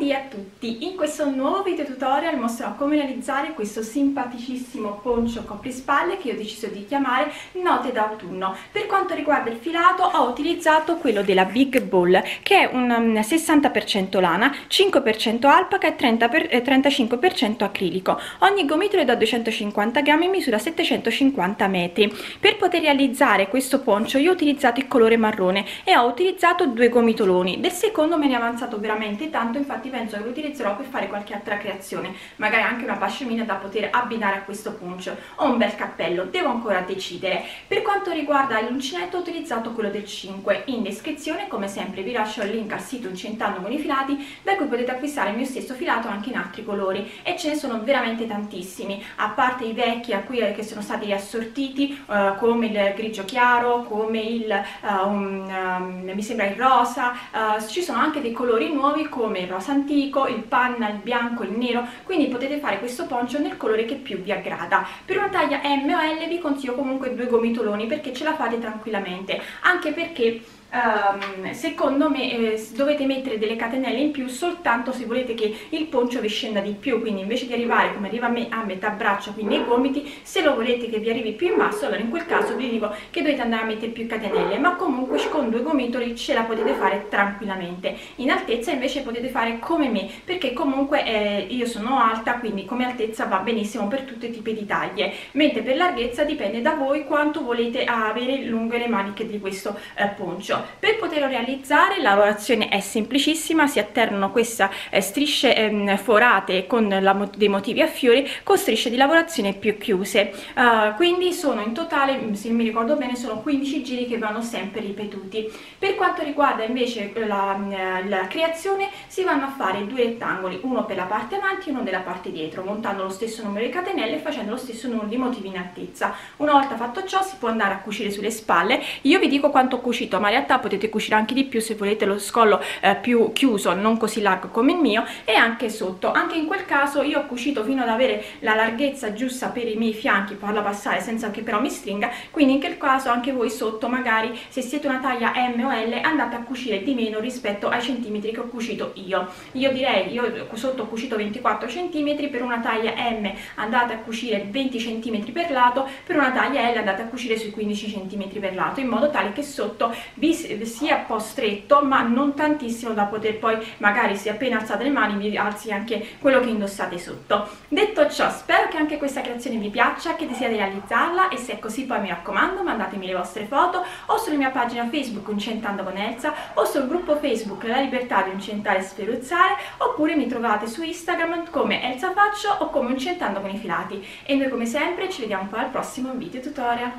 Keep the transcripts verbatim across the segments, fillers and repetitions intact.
Buondì a tutti! In questo nuovo video tutorial mostrerò come realizzare questo simpaticissimo poncio coprispalle che io ho deciso di chiamare Note d'autunno. Per quanto riguarda il filato ho utilizzato quello della Big Ball, che è un sessanta per cento lana, cinque per cento alpaca e trenta per, eh, trentacinque per cento acrilico. Ogni gomitolo è da duecentocinquanta grammi e misura settecentocinquanta metri. Per poter realizzare questo poncio io ho utilizzato il colore marrone e ho utilizzato due gomitoloni. Del secondo me ne è avanzato veramente tanto, infatti penso che lo utilizzerò per fare qualche altra creazione, magari anche una pascemina da poter abbinare a questo poncio o un bel cappello, devo ancora decidere. Per quanto riguarda l'uncinetto ho utilizzato quello del cinque. In descrizione come sempre vi lascio il link al sito Incentando con i filati, da cui potete acquistare il mio stesso filato anche in altri colori, e ce ne sono veramente tantissimi, a parte i vecchi a cui che sono stati riassortiti, uh, come il grigio chiaro, come il uh, un, um, mi sembra il rosa, uh, ci sono anche dei colori nuovi come il rosa antico, il panna, il bianco, il nero, quindi potete fare questo poncio nel colore che più vi aggrada. Per una taglia M o L vi consiglio comunque due gomitoloni perché ce la fate tranquillamente, anche perché Um, secondo me eh, dovete mettere delle catenelle in più soltanto se volete che il poncio vi scenda di più, quindi invece di arrivare come arriva a me a metà braccio, quindi ai gomiti, se lo volete che vi arrivi più in basso, allora in quel caso vi dico che dovete andare a mettere più catenelle, ma comunque con due gomitoli ce la potete fare tranquillamente. In altezza invece potete fare come me, perché comunque eh, io sono alta, quindi come altezza va benissimo per tutti i tipi di taglie, mentre per larghezza dipende da voi quanto volete avere lunghe le maniche di questo eh, poncio. Per poterlo realizzare la lavorazione è semplicissima, si alternano queste eh, strisce eh, forate con la, dei motivi a fiori con strisce di lavorazione più chiuse, uh, quindi sono in totale, se mi ricordo bene, sono quindici giri che vanno sempre ripetuti. Per quanto riguarda invece la, la creazione, si vanno a fare due rettangoli, uno per la parte avanti e uno della parte dietro, montando lo stesso numero di catenelle e facendo lo stesso numero di motivi in altezza. Una volta fatto ciò si può andare a cucire sulle spalle. Io vi dico quanto ho cucito, ma in realtà potete cucire anche di più se volete lo scollo eh, più chiuso, non così largo come il mio, e anche sotto. Anche in quel caso io ho cucito fino ad avere la larghezza giusta per i miei fianchi, farla passare senza che però mi stringa, quindi in quel caso anche voi sotto, magari se siete una taglia M o L, andate a cucire di meno rispetto ai centimetri che ho cucito io. Io direi, io sotto ho cucito ventiquattro centimetri, per una taglia M andate a cucire venti centimetri per lato, per una taglia L andate a cucire sui quindici centimetri per lato, in modo tale che sotto vi sia un po' stretto ma non tantissimo da poter poi magari, se appena alzate le mani, vi alzi anche quello che indossate sotto. Detto ciò, spero che anche questa creazione vi piaccia, che desiderate realizzarla, e se è così poi mi raccomando mandatemi le vostre foto o sulla mia pagina Facebook Incentando con Elsa o sul gruppo Facebook La Libertà di Incentare e Sferruzzare, oppure mi trovate su Instagram come Elsa Faccio o come Incentando con i Filati, e noi come sempre ci vediamo poi al prossimo video tutorial.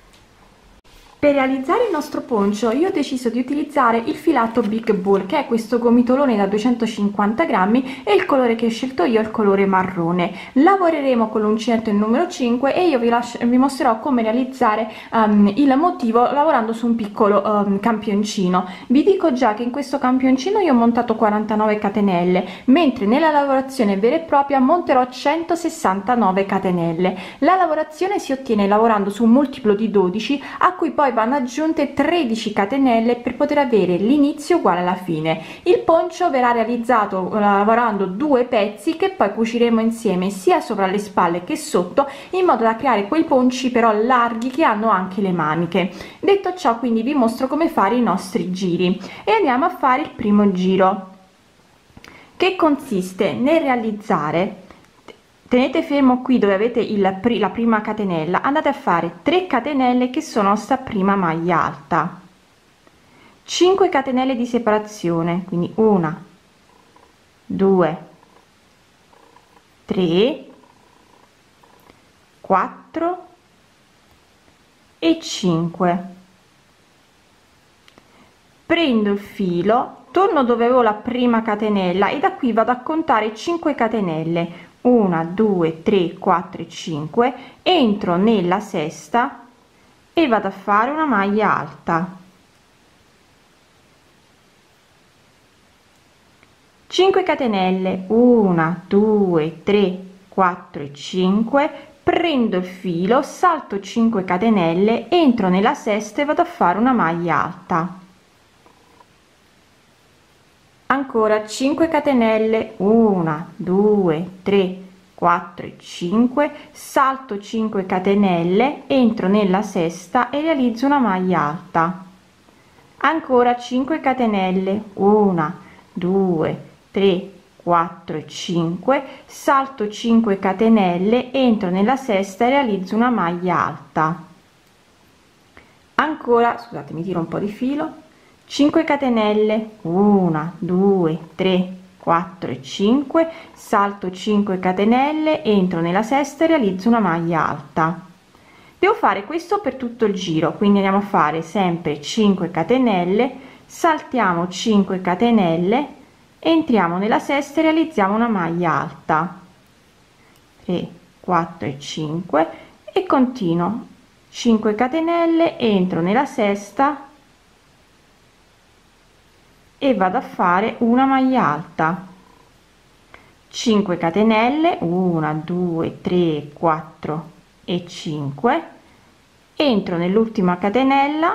Per realizzare il nostro poncio io ho deciso di utilizzare il filato Big Ball, che è questo gomitolone da duecentocinquanta grammi, e il colore che ho scelto io è il colore marrone. Lavoreremo con l'uncinetto il numero cinque e io vi, lascio, vi mostrerò come realizzare um, il motivo lavorando su un piccolo um, campioncino. Vi dico già che in questo campioncino io ho montato quarantanove catenelle, mentre nella lavorazione vera e propria monterò centosessantanove catenelle. La lavorazione si ottiene lavorando su un multiplo di dodici, a cui poi vanno aggiunte tredici catenelle per poter avere l'inizio uguale alla fine. Il poncio verrà realizzato lavorando due pezzi che poi cuciremo insieme sia sopra le spalle che sotto, in modo da creare quei ponci però larghi che hanno anche le maniche. Detto ciò, quindi vi mostro come fare i nostri giri e andiamo a fare il primo giro, che consiste nel realizzare, tenete fermo qui dove avete il, la prima catenella, andate a fare tre catenelle che sono sta prima maglia alta, cinque catenelle di separazione, quindi una, due, tre, quattro e cinque. Prendo il filo, torno dove avevo la prima catenella e da qui vado a contare cinque catenelle, uno, due, tre, quattro e cinque, entro nella sesta e vado a fare una maglia alta, cinque catenelle, uno, due, tre, quattro e cinque, prendo il filo, salto cinque catenelle, entro nella sesta e vado a fare una maglia alta, ancora cinque catenelle, uno due tre quattro e cinque, salto cinque catenelle, entro nella sesta e realizzo una maglia alta, ancora cinque catenelle, uno due tre quattro e cinque, salto cinque catenelle, entro nella sesta e realizzo una maglia alta, ancora, scusate, mi tiro un po' di filo, cinque catenelle, uno due tre quattro e cinque, salto cinque catenelle, entro nella sesta e realizzo una maglia alta. Devo fare questo per tutto il giro, quindi andiamo a fare sempre cinque catenelle, saltiamo cinque catenelle, entriamo nella sesta e realizziamo una maglia alta, tre quattro e cinque, e continuo, cinque catenelle, entro nella sesta e vado a fare una maglia alta, cinque catenelle, uno due tre quattro e cinque, entro nell'ultima catenella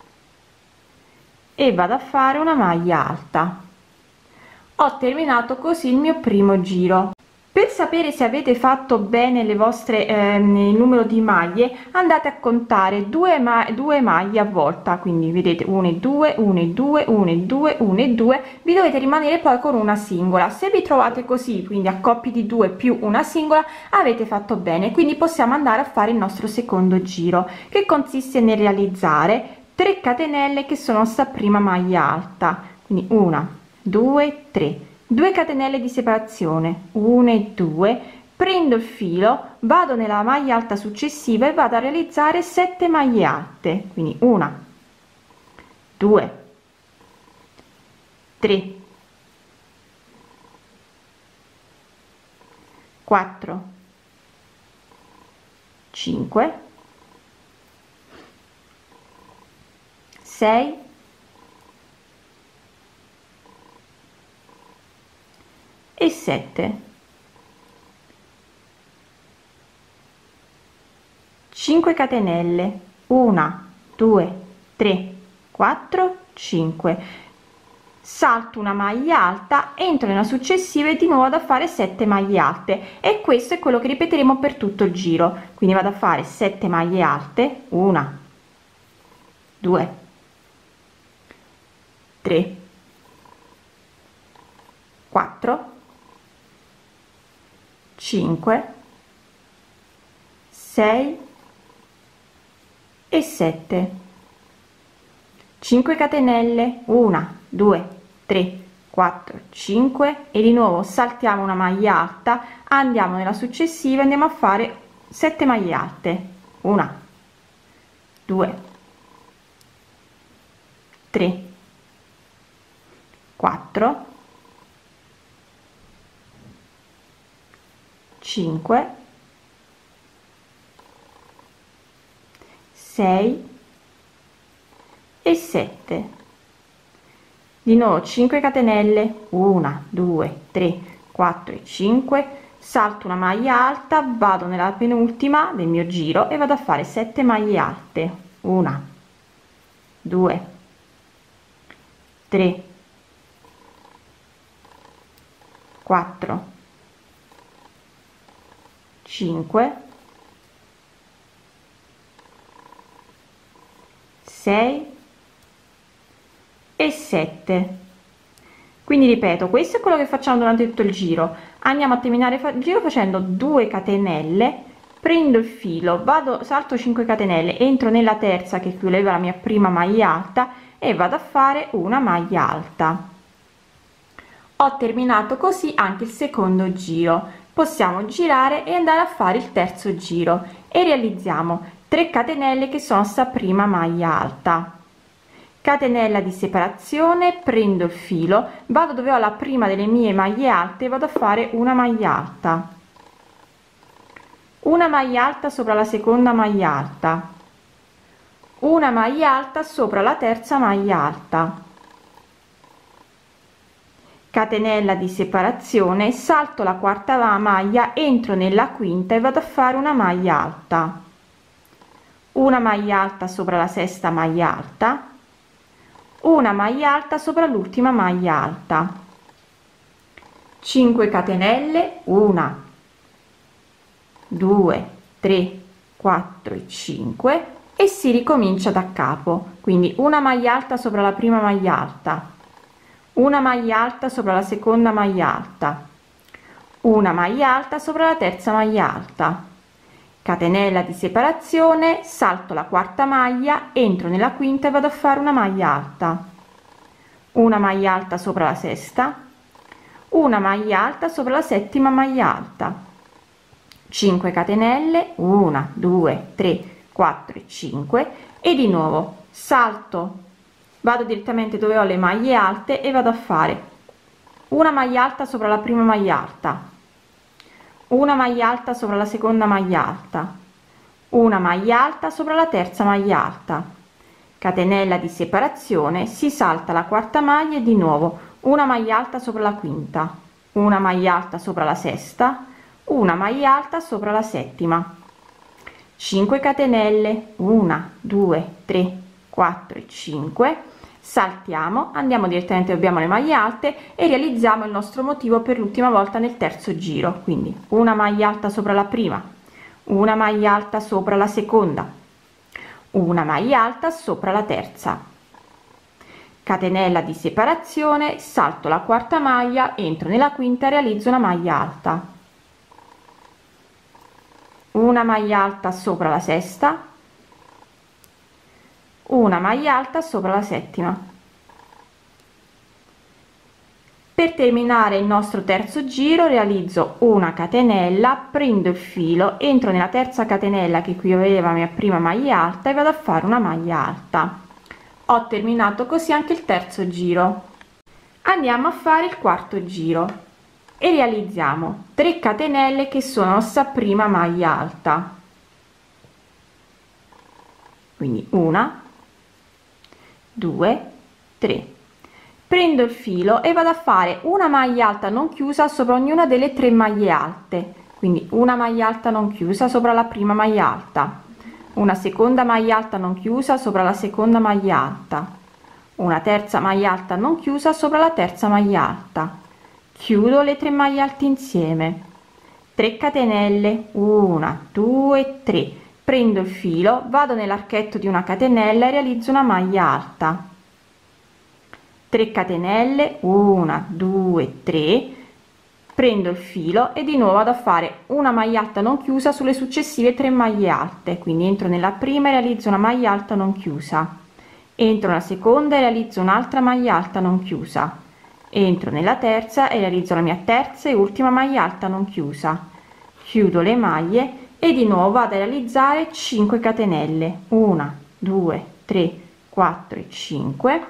e vado a fare una maglia alta. Ho terminato così il mio primo giro. Per sapere se avete fatto bene le vostre ehm, il numero di maglie, andate a contare due, ma due maglie a volta, quindi vedete uno e due, uno e due, uno e due, uno e due, vi dovete rimanere poi con una singola. Se vi trovate così, quindi a coppie di due più una singola, avete fatto bene. Quindi possiamo andare a fare il nostro secondo giro, che consiste nel realizzare tre catenelle che sono sta prima maglia alta, quindi uno due tre, due catenelle di separazione, uno e due, prendo il filo, vado nella maglia alta successiva e vado a realizzare sette maglie alte, quindi uno due tre quattro cinque sei e sette, cinque catenelle, uno due tre quattro cinque, salto una maglia alta, entro nella successiva e di nuovo vado a fare sette maglie alte, e questo è quello che ripeteremo per tutto il giro. Quindi vado a fare sette maglie alte, uno due tre quattro cinque sei e sette, cinque catenelle, uno due tre quattro cinque, e di nuovo saltiamo una maglia alta, andiamo nella successiva e andiamo a fare sette maglie alte, uno due tre quattro cinque sei e sette, di nuovo cinque catenelle, uno due tre quattro e cinque, salto una maglia alta, vado nella penultima del mio giro e vado a fare sette maglie alte, uno due tre quattro cinque sei e sette. Quindi ripeto, questo è quello che facciamo durante tutto il giro. Andiamo a terminare il giro facendo due catenelle, prendo il filo, vado, salto cinque catenelle, entro nella terza che chiudeva la mia prima maglia alta e vado a fare una maglia alta. Ho terminato così anche il secondo giro. Possiamo girare e andare a fare il terzo giro e realizziamo tre catenelle che sono sta prima maglia alta, catenella di separazione, prendo il filo, vado dove ho la prima delle mie maglie alte e vado a fare una maglia alta, una maglia alta sopra la seconda maglia alta, una maglia alta sopra la terza maglia alta, catenella di separazione, salto la quarta maglia, entro nella quinta e vado a fare una maglia alta, una maglia alta sopra la sesta maglia alta, una maglia alta sopra l'ultima maglia alta, cinque catenelle, uno, due, tre, quattro e cinque, e si ricomincia da capo. Quindi una maglia alta sopra la prima maglia alta, una maglia alta sopra la seconda maglia alta, una maglia alta sopra la terza maglia alta, catenella di separazione, salto la quarta maglia, entro nella quinta e vado a fare una maglia alta, una maglia alta sopra la sesta, una maglia alta sopra la settima maglia alta, cinque catenelle, uno, due, tre, quattro e cinque, e di nuovo salto, vado direttamente dove ho le maglie alte e vado a fare una maglia alta sopra la prima maglia alta, una maglia alta sopra la seconda maglia alta, una maglia alta sopra la terza maglia alta, catenella di separazione, si salta la quarta maglia e di nuovo una maglia alta sopra la quinta, una maglia alta sopra la sesta, una maglia alta sopra la settima, cinque catenelle, uno, due, tre, quattro e cinque, saltiamo, andiamo direttamente dove abbiamo le maglie alte e realizziamo il nostro motivo per l'ultima volta nel terzo giro. Quindi una maglia alta sopra la prima, una maglia alta sopra la seconda, una maglia alta sopra la terza, catenella di separazione, salto la quarta maglia, entro nella quinta e realizzo una maglia alta, una maglia alta sopra la sesta, una maglia alta sopra la settima. Per terminare il nostro terzo giro realizzo una catenella, prendo il filo, entro nella terza catenella che qui aveva la mia prima maglia alta e vado a fare una maglia alta. Ho terminato così anche il terzo giro. Andiamo a fare il quarto giro e realizziamo tre catenelle che sono la nostra prima maglia alta, quindi una, due, tre, prendo il filo e vado a fare una maglia alta non chiusa sopra ognuna delle tre maglie alte, quindi una maglia alta non chiusa sopra la prima maglia alta, una seconda maglia alta non chiusa sopra la seconda maglia alta, una terza maglia alta non chiusa sopra la terza maglia alta, chiudo le tre maglie alte insieme, tre catenelle, uno, due, tre, prendo il filo, vado nell'archetto di una catenella e realizzo una maglia alta, tre catenelle, uno, due, tre, prendo il filo e di nuovo vado a fare una maglia alta non chiusa sulle successive tre maglie alte, quindi entro nella prima e realizzo una maglia alta non chiusa, entro nella seconda e realizzo un'altra maglia alta non chiusa, entro nella terza e realizzo la mia terza e ultima maglia alta non chiusa, chiudo le maglie e di nuovo vado a realizzare cinque catenelle, uno, due, tre, quattro e cinque,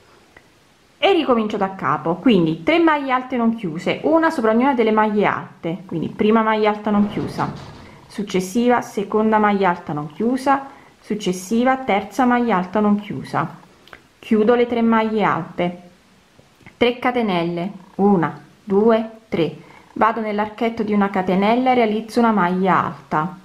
e ricomincio da capo. Quindi tre maglie alte non chiuse, una sopra ognuna delle maglie alte, quindi prima maglia alta non chiusa, successiva seconda maglia alta non chiusa, successiva terza maglia alta non chiusa, chiudo le tre maglie alte, tre catenelle, uno, due, tre, vado nell'archetto di una catenella e realizzo una maglia alta,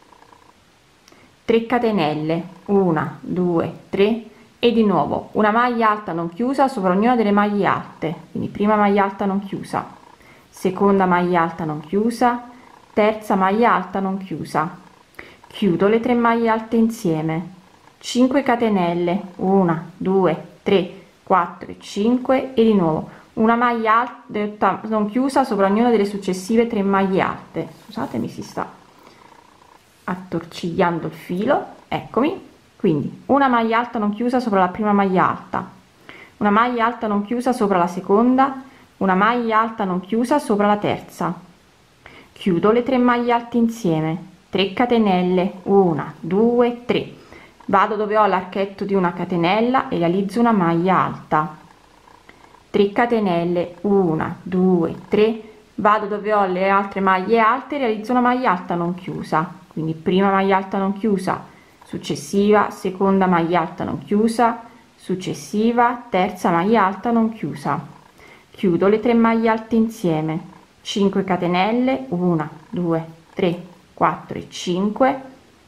tre catenelle, uno, due, tre, e di nuovo una maglia alta non chiusa sopra ognuna delle maglie alte, quindi prima maglia alta non chiusa, seconda maglia alta non chiusa, terza maglia alta non chiusa, chiudo le tre maglie alte insieme, cinque catenelle, uno, due, tre, quattro e cinque, e di nuovo una maglia alta non chiusa sopra ognuna delle successive tre maglie alte. Scusate, mi si sta attorcigliando il filo, eccomi. Quindi una maglia alta non chiusa sopra la prima maglia alta, una maglia alta non chiusa sopra la seconda, una maglia alta non chiusa sopra la terza, chiudo le tre maglie alte insieme, tre catenelle, uno, due, tre, vado dove ho l'archetto di una catenella e realizzo una maglia alta, tre catenelle, uno, due, tre, vado dove ho le altre maglie alte e realizzo una maglia alta non chiusa, quindi prima maglia alta non chiusa, successiva seconda maglia alta non chiusa, successiva terza maglia alta non chiusa, chiudo le tre maglie alte insieme, cinque catenelle, uno, due, tre, quattro e cinque,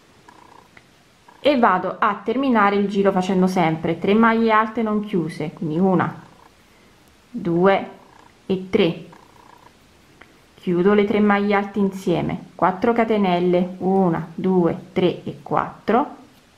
e vado a terminare il giro facendo sempre tre maglie alte non chiuse, quindi una, due e tre, chiudo le tre maglie alte insieme, quattro catenelle, uno, due, tre e quattro,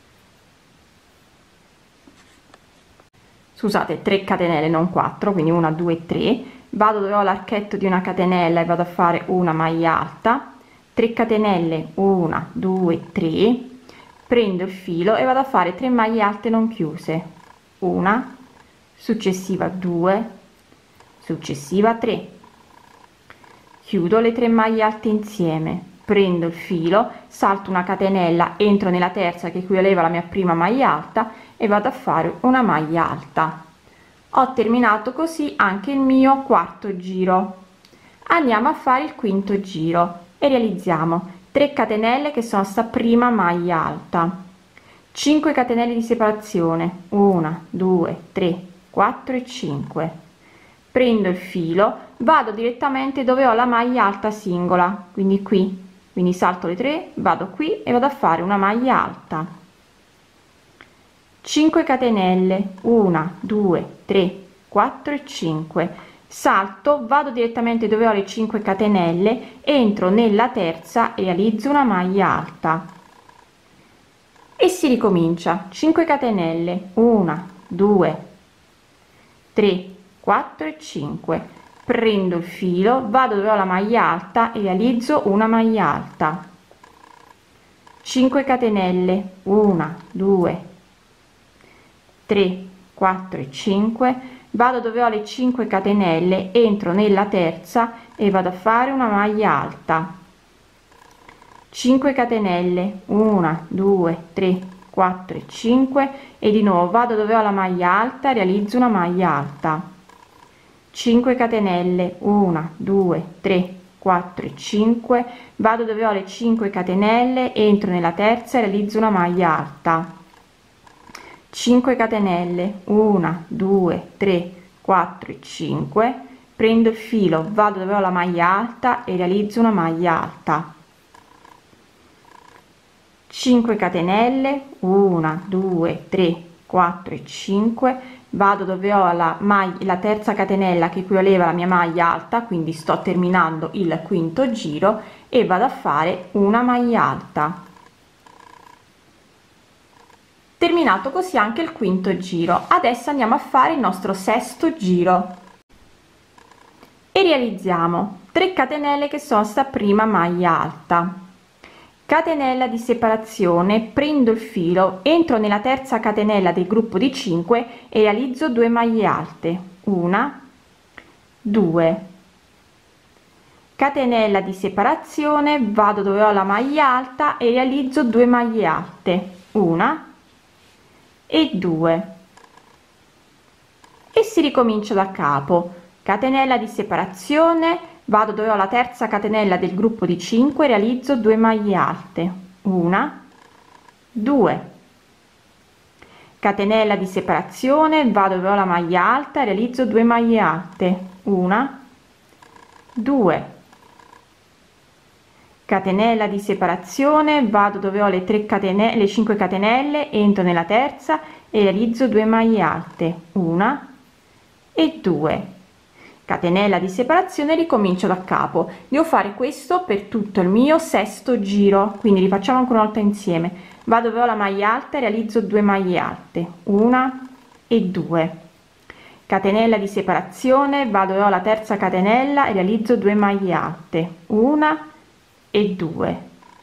scusate, tre catenelle non quattro, quindi uno, due, tre, vado dove ho l'archetto di una catenella e vado a fare una maglia alta, tre catenelle, uno, due, tre, prendo il filo e vado a fare tre maglie alte non chiuse, una, successiva due, successiva tre, chiudo le tre maglie alte insieme, prendo il filo, salto una catenella, entro nella terza che equivaleva alla mia prima maglia alta e vado a fare una maglia alta. Ho terminato così anche il mio quarto giro. Andiamo a fare il quinto giro e realizziamo tre catenelle che sono sta prima maglia alta, cinque catenelle di separazione, uno, due, tre, quattro e cinque. Prendo il filo, vado direttamente dove ho la maglia alta singola, quindi qui, quindi salto le tre, vado qui e vado a fare una maglia alta, cinque catenelle, uno, due, tre, quattro e cinque, salto, vado direttamente dove ho le cinque catenelle, entro nella terza e realizzo una maglia alta e si ricomincia. Cinque catenelle, uno, due, tre, quattro e cinque, prendo il filo, vado dove ho la maglia alta e realizzo una maglia alta, cinque catenelle, uno, due, tre, quattro e cinque, vado dove ho le cinque catenelle, entro nella terza e vado a fare una maglia alta, cinque catenelle, uno, due, tre, quattro e cinque e di nuovo vado dove ho la maglia alta, realizzo una maglia alta, cinque catenelle, uno, due, tre, quattro e cinque, vado dove ho le cinque catenelle, entro nella terza e realizzo una maglia alta, cinque catenelle, uno, due, tre, quattro e cinque, prendo il filo, vado dove ho la maglia alta e realizzo una maglia alta, cinque catenelle, uno, due, tre, quattro e cinque, vado dove ho la maglia, la terza catenella che equivaleva alla mia maglia alta, quindi sto terminando il quinto giro e vado a fare una maglia alta. Terminato così anche il quinto giro. Adesso andiamo a fare il nostro sesto giro e realizziamo tre catenelle che sono sta prima maglia alta, catenella di separazione, prendo il filo, entro nella terza catenella del gruppo di cinque e realizzo due maglie alte, una, due, catenella di separazione, vado dove ho la maglia alta e realizzo due maglie alte, una e due, e si ricomincia da capo, catenella di separazione, vado dove ho la terza catenella del gruppo di cinque, realizzo due maglie alte, una, due, catenella di separazione, vado dove ho la maglia alta, realizzo due maglie alte, una, due, catenella di separazione, vado dove ho le tre catenelle, le cinque catenelle, entro nella terza e realizzo due maglie alte, una e due, catenella di separazione, ricomincio da capo. Devo fare questo per tutto il mio sesto giro, quindi rifacciamo ancora una volta insieme. Vado dove ho la maglia alta e realizzo due maglie alte, una e due, catenella di separazione, vado dove ho la terza catenella e realizzo due maglie alte, una e due,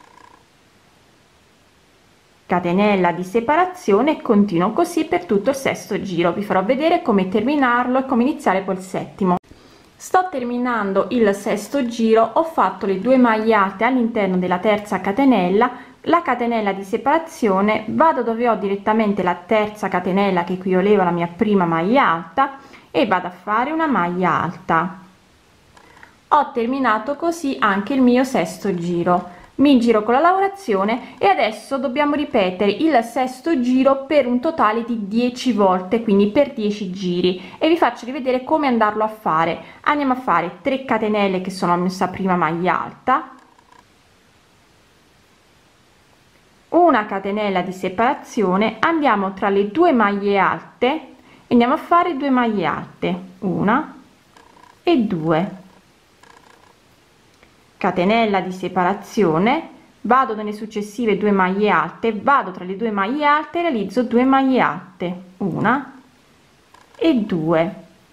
catenella di separazione e continuo così per tutto il sesto giro. Vi farò vedere come terminarlo e come iniziare poi il settimo. Sto terminando il sesto giro, ho fatto le due maglie alte all'interno della terza catenella, la catenella di separazione, vado dove ho direttamente la terza catenella che equivaleva alla mia prima maglia alta e vado a fare una maglia alta. Ho terminato così anche il mio sesto giro. Mi giro con la lavorazione e adesso dobbiamo ripetere il sesto giro per un totale di dieci volte, quindi per dieci giri, e vi faccio rivedere come andarlo a fare. Andiamo a fare tre catenelle che sono la mia prima maglia alta, una catenella di separazione, andiamo tra le due maglie alte e andiamo a fare due maglie alte, una e due, catenella di separazione, vado nelle successive due maglie alte, vado tra le due maglie alte, realizzo due maglie alte, una e due,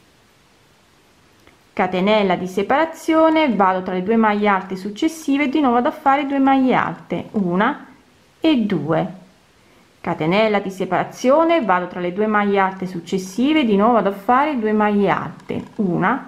catenella di separazione, vado tra le due maglie alte successive, di nuovo vado a fare due maglie alte, una e due, catenella di separazione, vado tra le due maglie alte successive, di nuovo vado a fare due maglie alte, una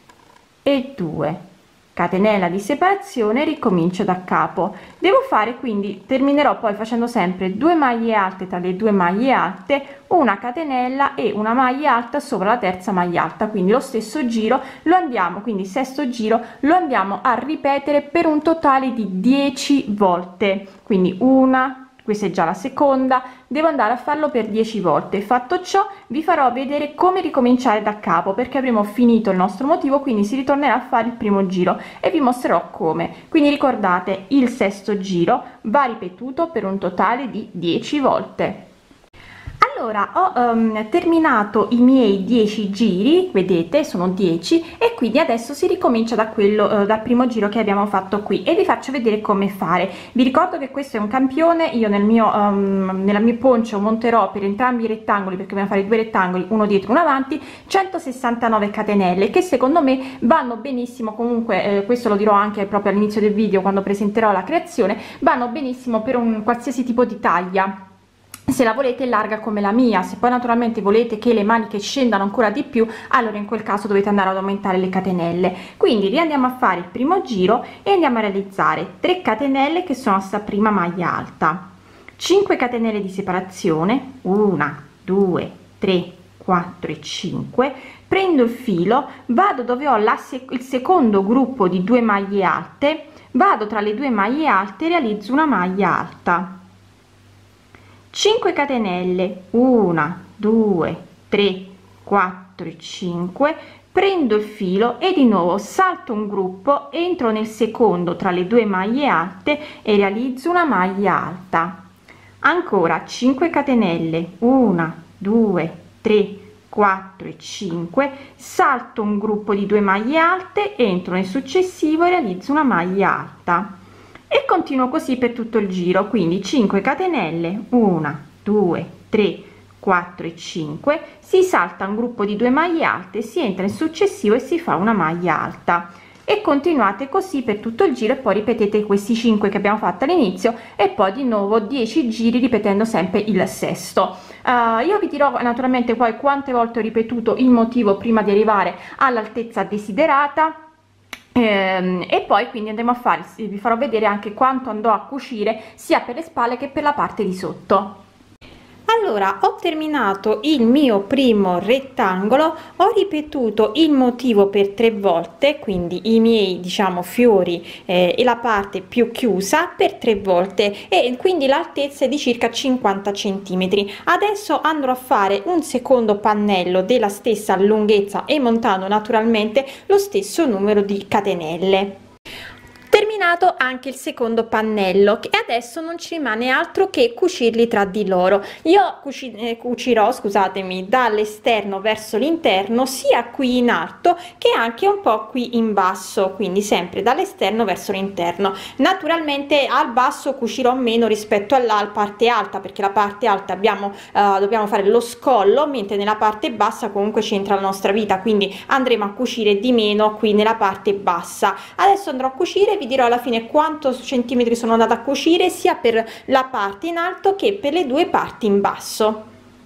e due, catenella di separazione, ricomincio da capo. Devo fare, quindi terminerò poi facendo sempre due maglie alte tra le due maglie alte, una catenella e una maglia alta sopra la terza maglia alta, quindi lo stesso giro lo andiamo, quindi sesto giro lo andiamo a ripetere per un totale di dieci volte, quindi una, questa è già la seconda, devo andare a farlo per dieci volte. Fatto ciò, vi farò vedere come ricominciare da capo, perché avremo finito il nostro motivo, quindi si ritornerà a fare il primo giro e vi mostrerò come. Quindi ricordate, il sesto giro va ripetuto per un totale di dieci volte. Allora, ho um, terminato i miei dieci giri, vedete sono dieci, e quindi adesso si ricomincia da quello uh, dal primo giro che abbiamo fatto qui, e vi faccio vedere come fare. Vi ricordo che questo è un campione, io nel mio um, nella mia poncio monterò per entrambi i rettangoli, perché dobbiamo fare due rettangoli, uno dietro uno avanti, centosessantanove catenelle, che secondo me vanno benissimo. Comunque eh, questo lo dirò anche proprio all'inizio del video, quando presenterò la creazione, vanno benissimo per un qualsiasi tipo di taglia, se la volete larga come la mia. Se poi naturalmente volete che le maniche scendano ancora di più, allora in quel caso dovete andare ad aumentare le catenelle. Quindi riandiamo a fare il primo giro e andiamo a realizzare tre catenelle che sono sta prima maglia alta, cinque catenelle di separazione, una, due, tre, quattro e cinque, prendo il filo, vado dove ho la sec il secondo gruppo di due maglie alte, vado tra le due maglie alte e realizzo una maglia alta, cinque catenelle, una, due, tre, quattro e cinque, prendo il filo e di nuovo salto un gruppo, entro nel secondo tra le due maglie alte e realizzo una maglia alta, ancora cinque catenelle, una, due, tre, quattro e cinque, salto un gruppo di due maglie alte, entro nel successivo e realizzo una maglia alta, e continuo così per tutto il giro. Quindi cinque catenelle, una, due, tre, quattro e cinque, si salta un gruppo di due maglie alte, si entra in successivo e si fa una maglia alta, e continuate così per tutto il giro, e poi ripetete questi cinque che abbiamo fatto all'inizio e poi di nuovo dieci giri ripetendo sempre il sesto. Uh, io vi dirò naturalmente poi quante volte ho ripetuto il motivo prima di arrivare all'altezza desiderata. Ehm, e poi quindi andremo a fare, vi farò vedere anche quanto andrò a cucire sia per le spalle che per la parte di sotto. Allora, ho terminato il mio primo rettangolo, ho ripetuto il motivo per tre volte, quindi i miei diciamo fiori eh, e la parte più chiusa per tre volte, e quindi l'altezza è di circa cinquanta centimetri. Adesso andrò a fare un secondo pannello della stessa lunghezza e montando naturalmente lo stesso numero di catenelle. Terminato anche il secondo pannello, e adesso non ci rimane altro che cucirli tra di loro. Io cuci eh, cucirò, scusatemi, dall'esterno verso l'interno, sia qui in alto che anche un po' qui in basso, quindi sempre dall'esterno verso l'interno. Naturalmente al basso cucirò meno rispetto alla parte alta, perché la parte alta abbiamo eh, dobbiamo fare lo scollo, mentre nella parte bassa comunque c'entra la nostra vita, quindi andremo a cucire di meno qui nella parte bassa. Adesso andrò a cucire, vi dirò alla fine quanto centimetri sono andata a cucire sia per la parte in alto che per le due parti in basso.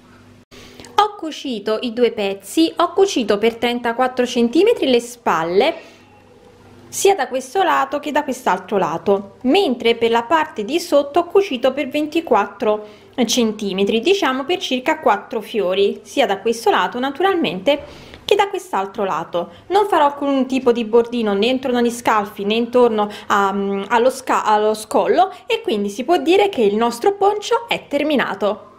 Ho cucito i due pezzi, ho cucito per trentaquattro centimetri le spalle sia da questo lato che da quest'altro lato, mentre per la parte di sotto ho cucito per ventiquattro centimetri, diciamo per circa quattro fiori, sia da questo lato naturalmente che da quest'altro lato. Non farò alcun tipo di bordino né intorno agli scalfi né intorno a, allo, sca allo scollo, e quindi si può dire che il nostro poncio è terminato.